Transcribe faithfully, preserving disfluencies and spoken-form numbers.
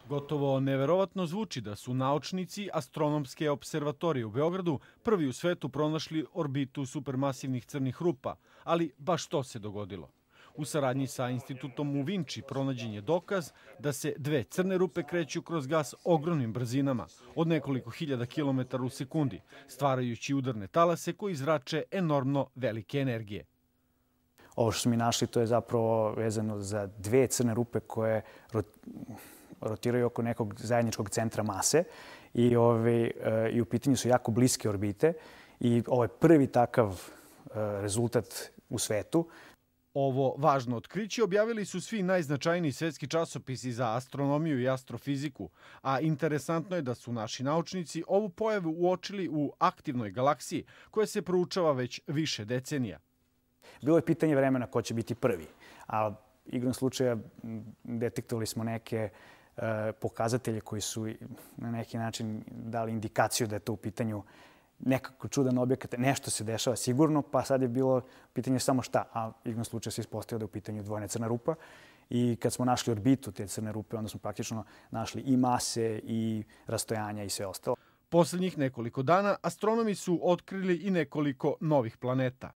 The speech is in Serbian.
Gotovo neverovatno zvuči da su naučnici Astronomske observatorije u Beogradu prvi u svetu pronašli orbitu supermasivnih crnih rupa, ali baš to se dogodilo. U saradnji sa institutom u Vinči pronađen je dokaz da se dve crne rupe kreću kroz gas ogromnim brzinama, od nekoliko hiljada kilometara u sekundi, stvarajući udarne talase koji izrače enormno velike energije. Ovo što smo mi našli, to je zapravo vezano za dve crne rupe koje rotiraju oko nekog zajedničkog centra mase i, ove, i u pitanju su jako bliske orbite i ovo je prvi takav rezultat u svetu. Ovo važno otkriće objavili su svi najznačajniji svetski časopisi za astronomiju i astrofiziku, a interesantno je da su naši naučnici ovu pojavu uočili u aktivnoj galaksiji koja se proučava već više decenija. Bilo je pitanje vremena ko će biti prvi, a igrom slučaja detektovali smo neke pokazatelje koji su na neki način dali indikaciju da je to u pitanju nekako čudan objekat, nešto se dešava sigurno, pa sad je bilo pitanje samo šta, a igrom slučaja se ispostavio da je u pitanju dvojna crna rupa. I kad smo našli orbitu te crne rupe, onda smo praktično našli i mase i rastojanja i sve ostalo. Poslednjih nekoliko dana astronomi su otkrili i nekoliko novih planeta.